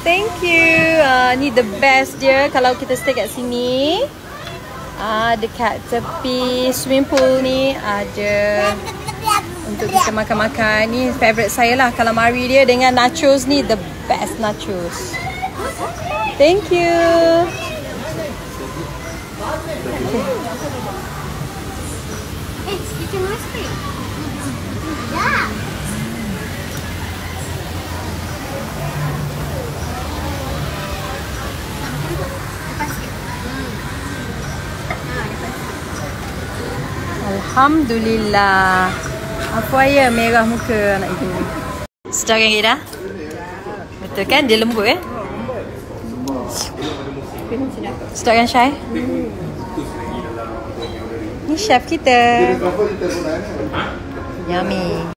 Thank you. Ni the best dia kalau kita stay kat sini. Dekat tepi swimming pool ni ada untuk kita makan-makan. Ni favourite saya lah, calamari dia dengan nachos ni, the best nachos. Thank you. You can ice cream. Yeah. Alhamdulillah. Apa ya merah muka anak itu. Sedap kan Ida? Betul kan? Dia lembut Sedap kan Syai? Ni chef kita. Yummy.